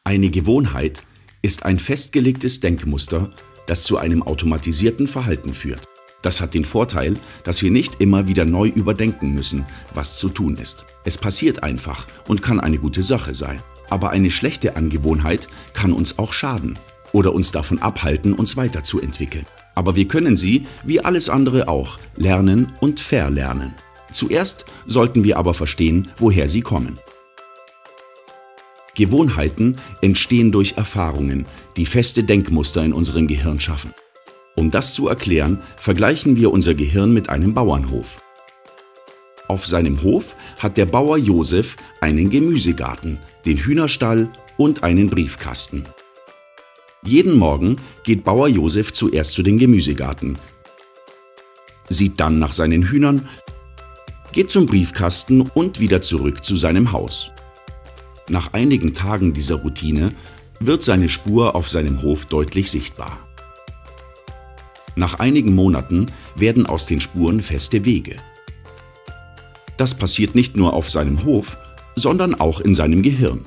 Eine Gewohnheit ist ein festgelegtes Denkmuster, das zu einem automatisierten Verhalten führt. Das hat den Vorteil, dass wir nicht immer wieder neu überdenken müssen, was zu tun ist. Es passiert einfach und kann eine gute Sache sein. Aber eine schlechte Angewohnheit kann uns auch schaden oder uns davon abhalten, uns weiterzuentwickeln. Aber wir können sie, wie alles andere auch, lernen und verlernen. Zuerst sollten wir aber verstehen, woher sie kommen. Gewohnheiten entstehen durch Erfahrungen, die feste Denkmuster in unserem Gehirn schaffen. Um das zu erklären, vergleichen wir unser Gehirn mit einem Bauernhof. Auf seinem Hof hat der Bauer Josef einen Gemüsegarten, den Hühnerstall und einen Briefkasten. Jeden Morgen geht Bauer Josef zuerst zu dem Gemüsegarten, sieht dann nach seinen Hühnern, geht zum Briefkasten und wieder zurück zu seinem Haus. Nach einigen Tagen dieser Routine wird seine Spur auf seinem Hof deutlich sichtbar. Nach einigen Monaten werden aus den Spuren feste Wege. Das passiert nicht nur auf seinem Hof, sondern auch in seinem Gehirn.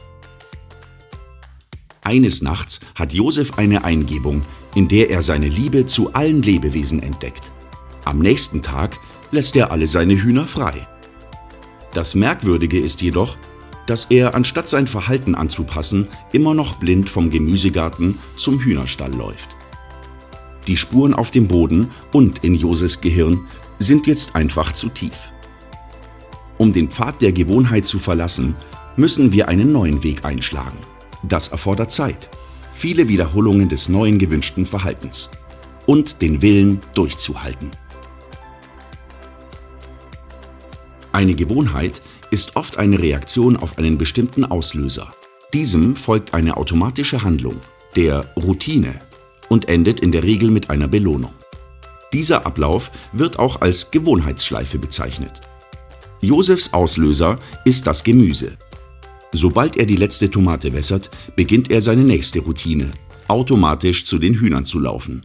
Eines Nachts hat Josef eine Eingebung, in der er seine Liebe zu allen Lebewesen entdeckt. Am nächsten Tag lässt er alle seine Hühner frei. Das Merkwürdige ist jedoch, dass er, anstatt sein Verhalten anzupassen, immer noch blind vom Gemüsegarten zum Hühnerstall läuft. Die Spuren auf dem Boden und in Josefs Gehirn sind jetzt einfach zu tief. Um den Pfad der Gewohnheit zu verlassen, müssen wir einen neuen Weg einschlagen. Das erfordert Zeit, viele Wiederholungen des neuen gewünschten Verhaltens und den Willen durchzuhalten. Eine Gewohnheit ist oft eine Reaktion auf einen bestimmten Auslöser. Diesem folgt eine automatische Handlung, der Routine, und endet in der Regel mit einer Belohnung. Dieser Ablauf wird auch als Gewohnheitsschleife bezeichnet. Josefs Auslöser ist das Gemüse. Sobald er die letzte Tomate wässert, beginnt er seine nächste Routine, automatisch zu den Hühnern zu laufen.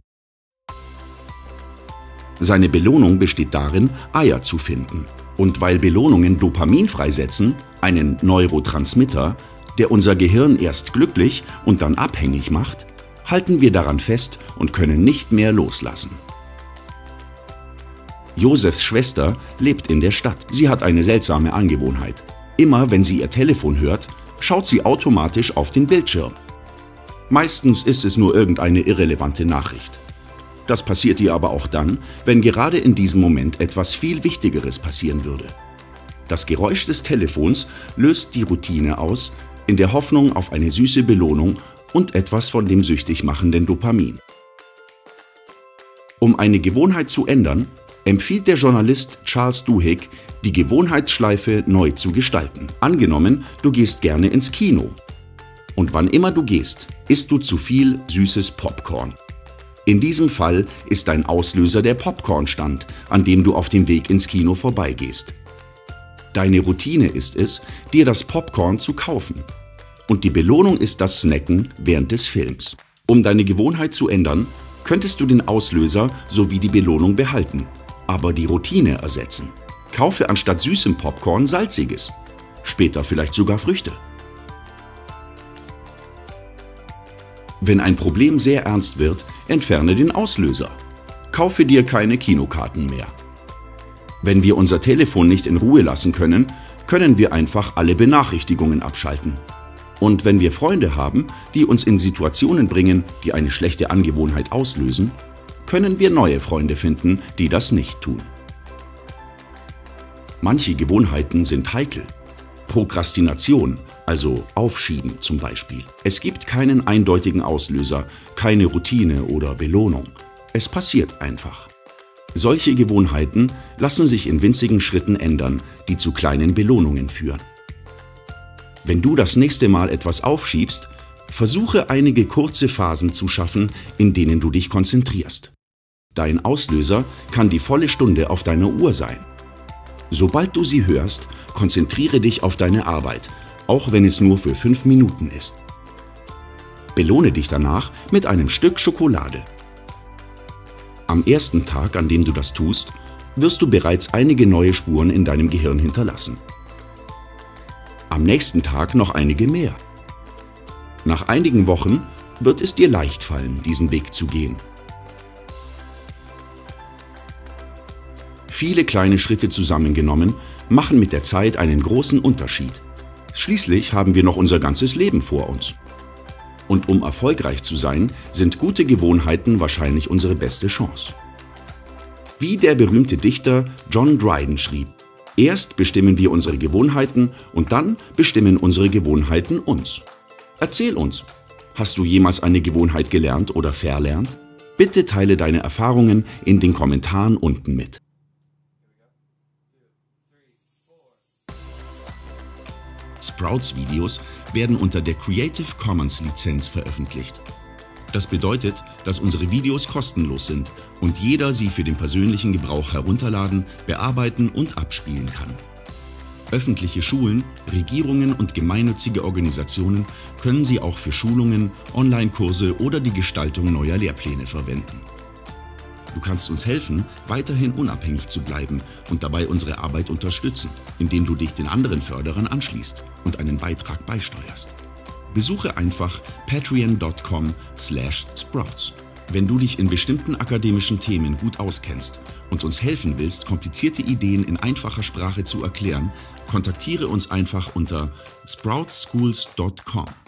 Seine Belohnung besteht darin, Eier zu finden. Und weil Belohnungen Dopamin freisetzen, einen Neurotransmitter, der unser Gehirn erst glücklich und dann abhängig macht, halten wir daran fest und können nicht mehr loslassen. Josefs Schwester lebt in der Stadt. Sie hat eine seltsame Angewohnheit. Immer wenn sie ihr Telefon hört, schaut sie automatisch auf den Bildschirm. Meistens ist es nur irgendeine irrelevante Nachricht. Das passiert ihr aber auch dann, wenn gerade in diesem Moment etwas viel Wichtigeres passieren würde. Das Geräusch des Telefons löst die Routine aus, in der Hoffnung auf eine süße Belohnung und etwas von dem süchtig machenden Dopamin. Um eine Gewohnheit zu ändern, empfiehlt der Journalist Charles Duhigg, die Gewohnheitsschleife neu zu gestalten. Angenommen, du gehst gerne ins Kino. Und wann immer du gehst, isst du zu viel süßes Popcorn. In diesem Fall ist dein Auslöser der Popcornstand, an dem du auf dem Weg ins Kino vorbeigehst. Deine Routine ist es, dir das Popcorn zu kaufen. Und die Belohnung ist das Snacken während des Films. Um deine Gewohnheit zu ändern, könntest du den Auslöser sowie die Belohnung behalten, aber die Routine ersetzen. Kaufe anstatt süßem Popcorn salziges, später vielleicht sogar Früchte. Wenn ein Problem sehr ernst wird, entferne den Auslöser. Kaufe dir keine Kinokarten mehr. Wenn wir unser Telefon nicht in Ruhe lassen können, können wir einfach alle Benachrichtigungen abschalten. Und wenn wir Freunde haben, die uns in Situationen bringen, die eine schlechte Angewohnheit auslösen, können wir neue Freunde finden, die das nicht tun. Manche Gewohnheiten sind heikel. Prokrastination, also Aufschieben zum Beispiel. Es gibt keinen eindeutigen Auslöser, keine Routine oder Belohnung. Es passiert einfach. Solche Gewohnheiten lassen sich in winzigen Schritten ändern, die zu kleinen Belohnungen führen. Wenn du das nächste Mal etwas aufschiebst, versuche einige kurze Phasen zu schaffen, in denen du dich konzentrierst. Dein Auslöser kann die volle Stunde auf deiner Uhr sein. Sobald du sie hörst, konzentriere dich auf deine Arbeit, auch wenn es nur für 5 Minuten ist. Belohne dich danach mit einem Stück Schokolade. Am ersten Tag, an dem du das tust, wirst du bereits einige neue Spuren in deinem Gehirn hinterlassen. Am nächsten Tag noch einige mehr. Nach einigen Wochen wird es dir leicht fallen, diesen Weg zu gehen. Viele kleine Schritte zusammengenommen machen mit der Zeit einen großen Unterschied. Schließlich haben wir noch unser ganzes Leben vor uns. Und um erfolgreich zu sein, sind gute Gewohnheiten wahrscheinlich unsere beste Chance. Wie der berühmte Dichter John Dryden schrieb: Erst bestimmen wir unsere Gewohnheiten und dann bestimmen unsere Gewohnheiten uns. Erzähl uns, hast du jemals eine Gewohnheit gelernt oder verlernt? Bitte teile deine Erfahrungen in den Kommentaren unten mit. Sprouts-Videos werden unter der Creative Commons Lizenz veröffentlicht. Das bedeutet, dass unsere Videos kostenlos sind und jeder sie für den persönlichen Gebrauch herunterladen, bearbeiten und abspielen kann. Öffentliche Schulen, Regierungen und gemeinnützige Organisationen können sie auch für Schulungen, Online-Kurse oder die Gestaltung neuer Lehrpläne verwenden. Du kannst uns helfen, weiterhin unabhängig zu bleiben und dabei unsere Arbeit unterstützen, indem du dich den anderen Förderern anschließt und einen Beitrag beisteuerst. Besuche einfach patreon.com/sprouts. Wenn du dich in bestimmten akademischen Themen gut auskennst und uns helfen willst, komplizierte Ideen in einfacher Sprache zu erklären, kontaktiere uns einfach unter sproutsschools.com.